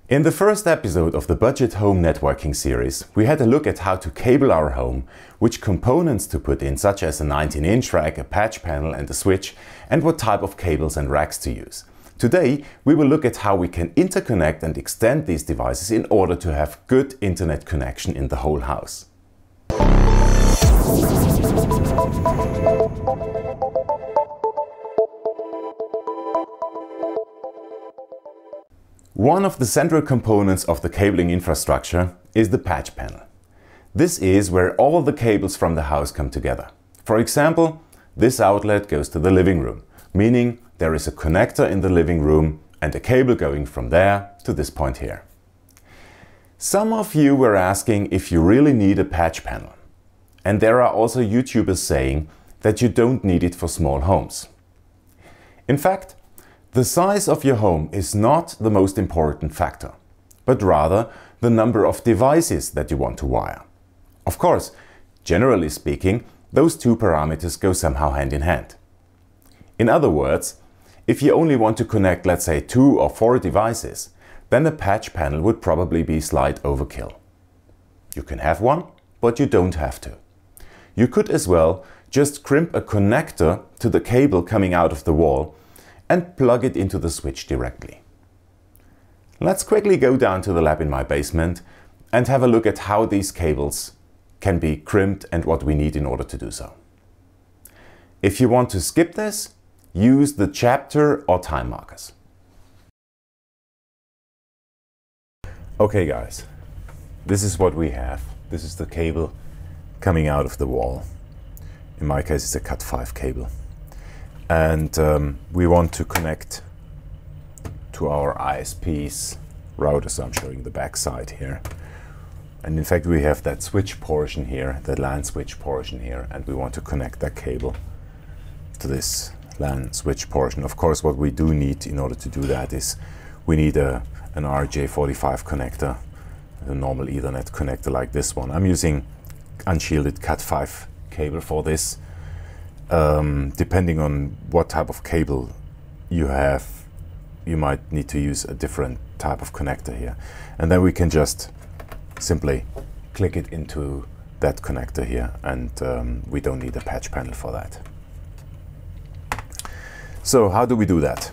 In the first episode of the Budget Home Networking series, we had a look at how to cable our home, which components to put in, such as a 19-inch rack, a patch panel and a switch, and what type of cables and racks to use. Today, we will look at how we can interconnect and extend these devices in order to have good internet connection in the whole house. One of the central components of the cabling infrastructure is the patch panel. This is where all the cables from the house come together. For example, this outlet goes to the living room, meaning there is a connector in the living room and a cable going from there to this point here. Some of you were asking if you really need a patch panel. And there are also YouTubers saying that you don't need it for small homes. In fact, the size of your home is not the most important factor, but rather the number of devices that you want to wire. Of course, generally speaking, those two parameters go somehow hand in hand. In other words, if you only want to connect, let's say, 2 or 4 devices, then a patch panel would probably be slight overkill. You can have one, but you don't have to. You could as well just crimp a connector to the cable coming out of the wall and plug it into the switch directly. Let's quickly go down to the lab in my basement and have a look at how these cables can be crimped and what we need in order to do so. If you want to skip this, use the chapter or time markers. Okay guys, this is what we have. This is the cable coming out of the wall. In my case it's a Cat 5 cable. And we want to connect to our ISP's router, so I'm showing the back side here. And in fact we have that switch portion here, that LAN switch portion here, and we want to connect that cable to this LAN switch portion. Of course, what we do need in order to do that is we need an RJ45 connector, a normal Ethernet connector like this one. I'm using unshielded Cat 5 cable for this. Depending on what type of cable you have, you might need to use a different type of connector here. And then we can just simply click it into that connector here, and we don't need a patch panel for that. So how do we do that?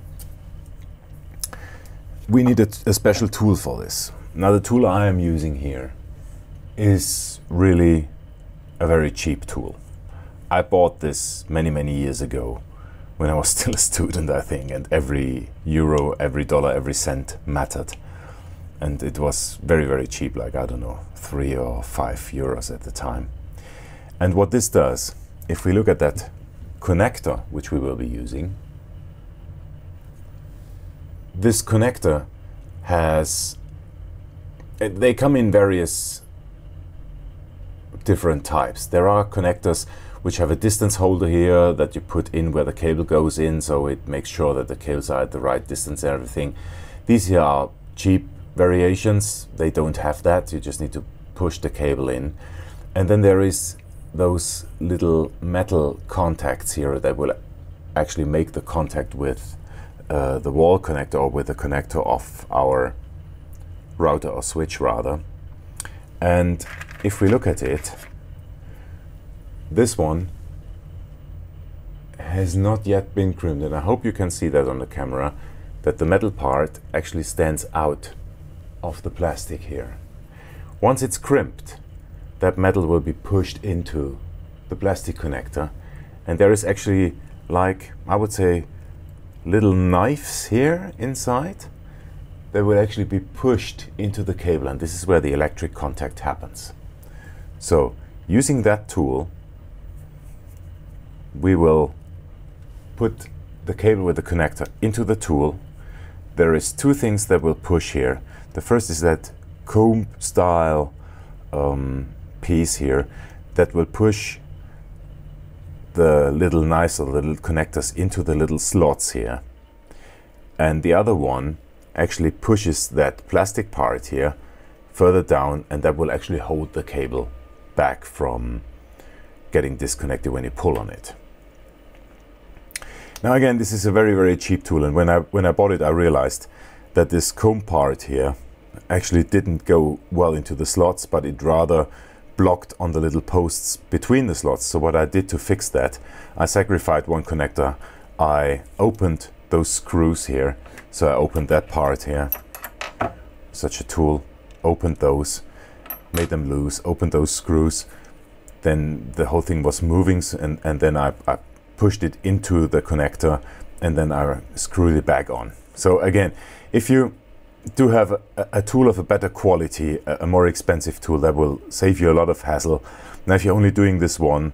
We need a special tool for this. Now the tool I am using here is really a very cheap tool. I bought this many years ago when I was still a student, I think, and every euro, every dollar, every cent mattered. And it was very cheap, like, I don't know, 3 or 5 euros at the time. And what this does, if we look at that connector, which we will be using, this connector has, they come in various different types. There are connectors which have a distance holder here that you put in where the cable goes in, so it makes sure that the cables are at the right distance and everything. These here are cheap variations. They don't have that. You just need to push the cable in. And then there is those little metal contacts here that will actually make the contact with the wall connector, or with the connector of our router or switch rather. And if we look at it, this one has not yet been crimped, and I hope you can see that on the camera, that the metal part actually stands out of the plastic here. Once it's crimped, that metal will be pushed into the plastic connector, and there is actually, like, I would say, little knives here inside that will actually be pushed into the cable, and this is where the electric contact happens. So using that tool, we will put the cable with the connector into the tool. There is 2 things that will push here. The first is that comb style piece here that will push the little knives or the little connectors into the little slots here. And the other one actually pushes that plastic part here further down, and that will actually hold the cable back from getting disconnected when you pull on it. Now again, this is a very cheap tool, and when I bought it, I realized that this comb part here actually didn't go well into the slots, but it rather blocked on the little posts between the slots. So what I did to fix that, I sacrificed one connector. I opened those screws here. So I opened that part here, such a tool, opened those, made them loose, opened those screws. Then the whole thing was moving, and then I pushed it into the connector, and then I screwed it back on. So again, if you do have a tool of a better quality, a more expensive tool, that will save you a lot of hassle. Now if you're only doing this once,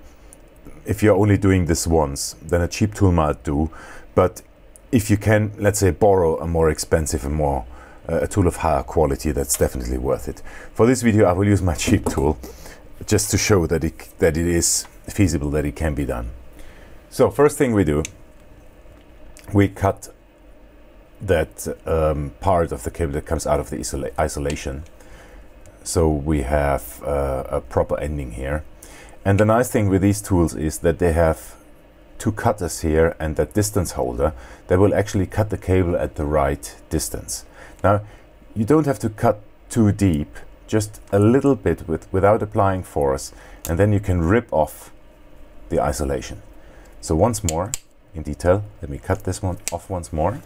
then a cheap tool might do. But if you can, let's say, borrow a more expensive and a tool of higher quality, that's definitely worth it. For this video I will use my cheap tool, just to show that it is feasible, that it can be done. So first thing we do, we cut that part of the cable that comes out of the isolation, so we have a proper ending here. And the nice thing with these tools is that they have two cutters here and that distance holder that will actually cut the cable at the right distance. Now you don't have to cut too deep, just a little bit without applying force, and then you can rip off the isolation. So once more in detail, let me cut this one off once more.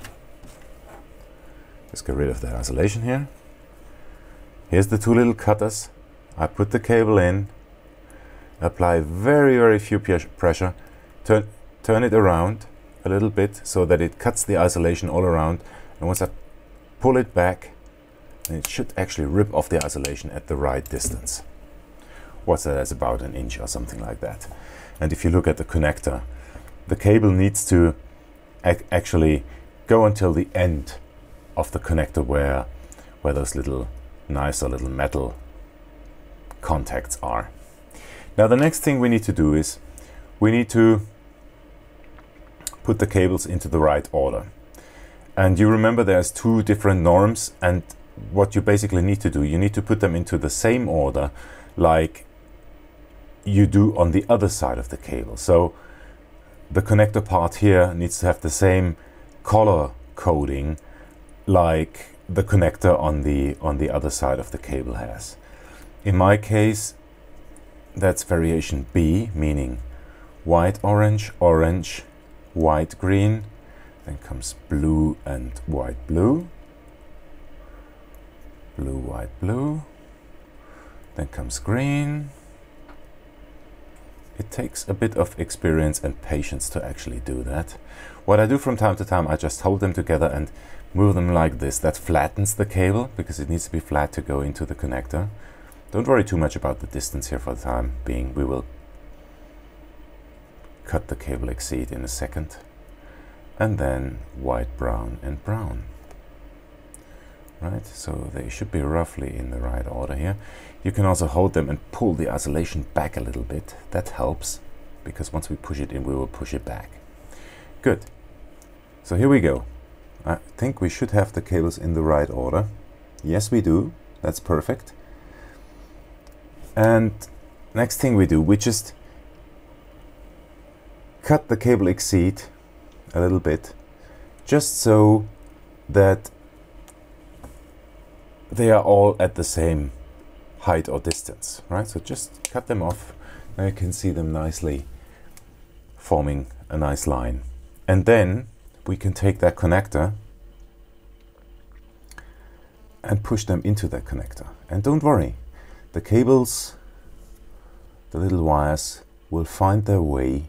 Just get rid of that isolation here. Here's the two little cutters. I put the cable in, apply very few pressure, turn it around a little bit so that it cuts the isolation all around, and once I pull it back, it should actually rip off the isolation at the right distance. What's that? That's about 1 inch or something like that. And if you look at the connector, the cable needs to actually go until the end of the connector where those nicer little metal contacts are. Now the next thing we need to do is we need to put the cables into the right order. And you remember there's 2 different norms, and what you basically need to do, you need to put them into the same order like you do on the other side of the cable. So the connector part here needs to have the same color coding like the connector on the other side of the cable has. In my case, that's variation B, meaning white, orange, orange, white, green. Then comes blue and white, blue. Blue, white, blue. Then comes green. It takes a bit of experience and patience to actually do that. What I do from time to time, I just hold them together and move them like this. That flattens the cable because it needs to be flat to go into the connector. Don't worry too much about the distance here for the time being. We will cut the cable exceed in a second. And then white, brown and brown. Right, so they should be roughly in the right order here. You can also hold them and pull the isolation back a little bit. That helps, because once we push it in, we will push it back. Good. So here we go. I think we should have the cables in the right order. Yes, we do. That's perfect. And next thing we do, we just cut the cable exceed a little bit, just so that they are all at the same height or distance, right? So just cut them off. Now you can see them nicely forming a nice line. And then we can take that connector and push them into that connector. And don't worry, the cables, the little wires, will find their way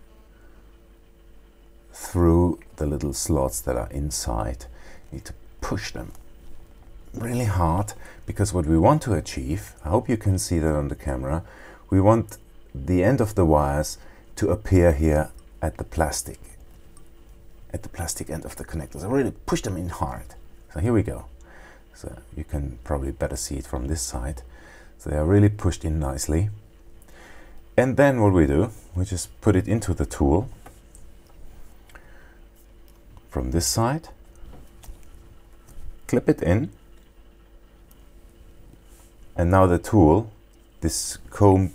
through the little slots that are inside. You need to push them really hard, because what we want to achieve, I hope you can see that on the camera, we want the end of the wires to appear here at the plastic end of the connector. So really push them in hard. So here we go. So you can probably better see it from this side. So they are really pushed in nicely. And then what we do, we just put it into the tool from this side, clip it in, and now the tool, this comb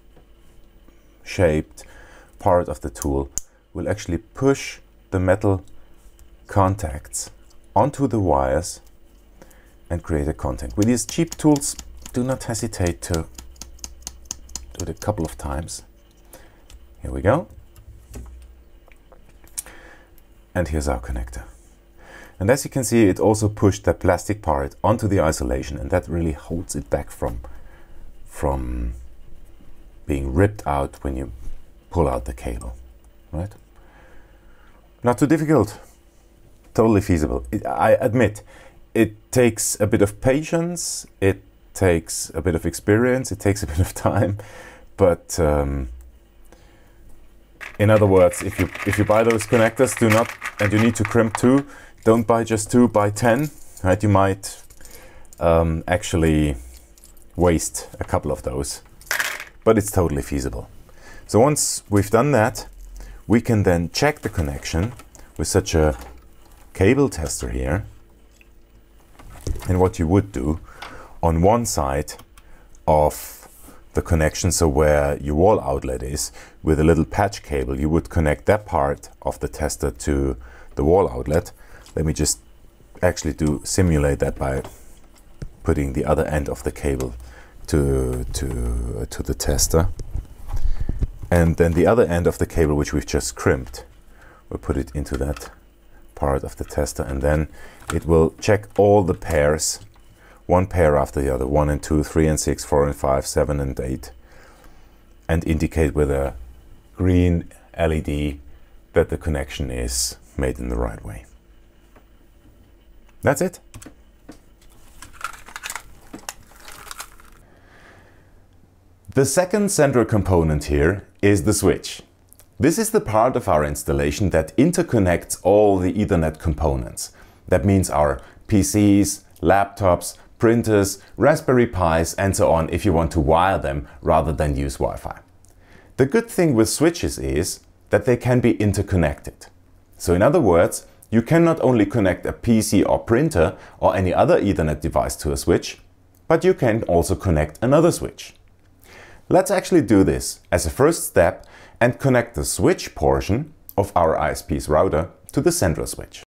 shaped part of the tool, will actually push the metal contacts onto the wires and create a contact. With these cheap tools, do not hesitate to do it a couple of times. Here we go. And here's our connector. And as you can see, it also pushed that plastic part onto the isolation, and that really holds it back from being ripped out when you pull out the cable, right? Not too difficult, totally feasible. I admit, it takes a bit of patience, it takes a bit of experience, it takes a bit of time, but in other words, if you buy those connectors, do not, and you need to crimp too, don't buy just 2, buy 10, right? You might actually waste a couple of those, but it's totally feasible. So once we've done that, we can then check the connection with such a cable tester here. And what you would do on one side of the connection, so where your wall outlet is, with a little patch cable, you would connect that part of the tester to the wall outlet. Let me just actually simulate that by putting the other end of the cable to the tester. And then the other end of the cable, which we've just crimped, we'll put it into that part of the tester, and then it will check all the pairs, one pair after the other, 1 and 2, 3 and 6, 4 and 5, 7 and 8, and indicate with a green LED that the connection is made in the right way. That's it. The second central component here is the switch. This is the part of our installation that interconnects all the Ethernet components. That means our PCs, laptops, printers, Raspberry Pis, and so on, if you want to wire them rather than use Wi-Fi. The good thing with switches is that they can be interconnected. So in other words, you can not only connect a PC or printer or any other Ethernet device to a switch, but you can also connect another switch. Let's actually do this as a first step and connect the switch portion of our ISP's router to the central switch.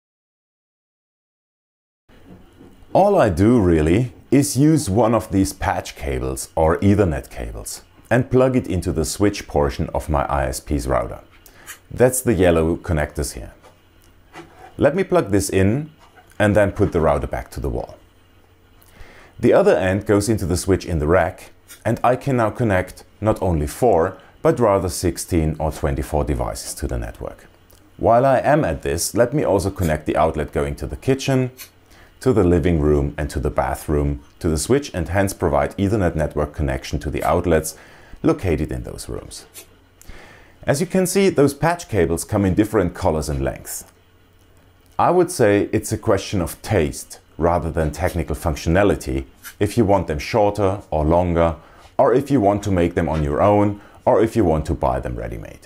All I do really is use one of these patch cables or Ethernet cables and plug it into the switch portion of my ISP's router. That's the yellow connectors here. Let me plug this in and then put the router back to the wall. The other end goes into the switch in the rack, and I can now connect not only 4, but rather 16 or 24 devices to the network. While I am at this, let me also connect the outlet going to the kitchen, to the living room and to the bathroom to the switch, and hence provide Ethernet network connection to the outlets located in those rooms. As you can see, those patch cables come in different colors and lengths. I would say it's a question of taste rather than technical functionality, if you want them shorter or longer, or if you want to make them on your own, or if you want to buy them ready-made.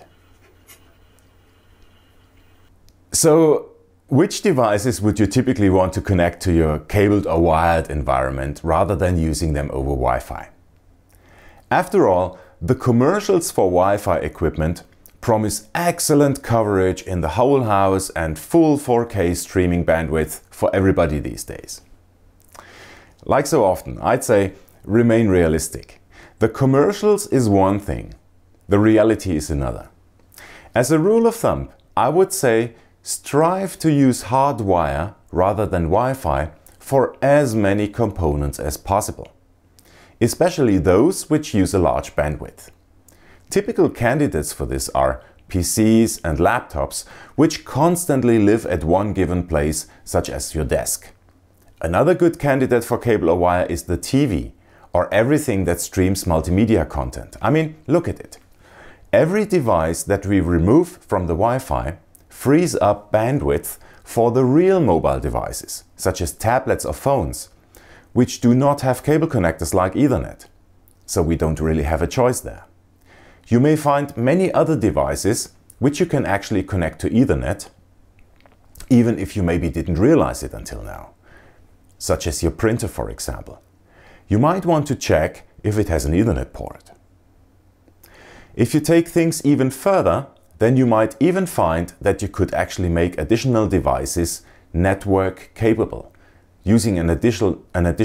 So, which devices would you typically want to connect to your cabled or wired environment rather than using them over Wi-Fi? After all, the commercials for Wi-Fi equipment promise excellent coverage in the whole house and full 4K streaming bandwidth for everybody these days. Like so often, I'd say remain realistic. The commercials is one thing, the reality is another. As a rule of thumb, I would say strive to use hardwire rather than Wi-Fi for as many components as possible, especially those which use a large bandwidth. Typical candidates for this are PCs and laptops, which constantly live at one given place, such as your desk. Another good candidate for cable or wire is the TV, or everything that streams multimedia content. I mean, look at it. Every device that we remove from the Wi-Fi frees up bandwidth for the real mobile devices, such as tablets or phones, which do not have cable connectors like Ethernet. So we don't really have a choice there. You may find many other devices which you can actually connect to Ethernet, even if you maybe didn't realize it until now, such as your printer, for example. You might want to check if it has an Ethernet port. If you take things even further, then you might even find that you could actually make additional devices network capable, using an additional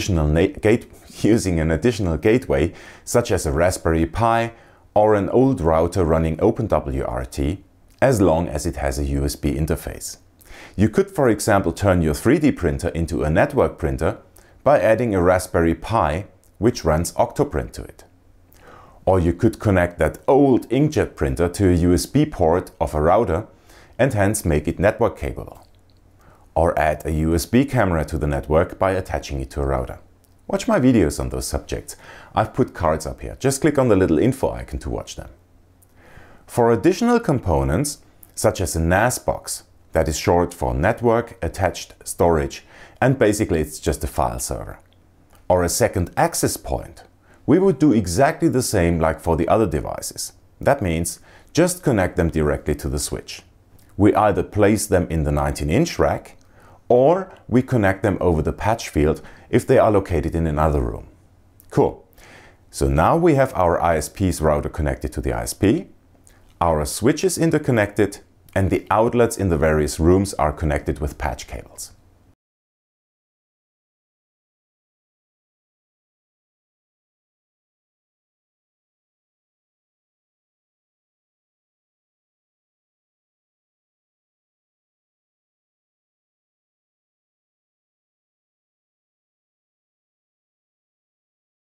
gateway such as a Raspberry Pi or an old router running OpenWRT, as long as it has a USB interface. You could, for example, turn your 3D printer into a network printer by adding a Raspberry Pi which runs Octoprint to it. Or you could connect that old inkjet printer to a USB port of a router and hence make it network capable. Or add a USB camera to the network by attaching it to a router. Watch my videos on those subjects. I've put cards up here. Just click on the little info icon to watch them. For additional components, such as a NAS box, that is short for Network Attached Storage, and basically it's just a file server, or a second access point, we would do exactly the same like for the other devices. That means just connect them directly to the switch. We either place them in the 19-inch rack, or we connect them over the patch field if they are located in another room. Cool. So now we have our ISP's router connected to the ISP, our switches interconnected, and the outlets in the various rooms are connected with patch cables.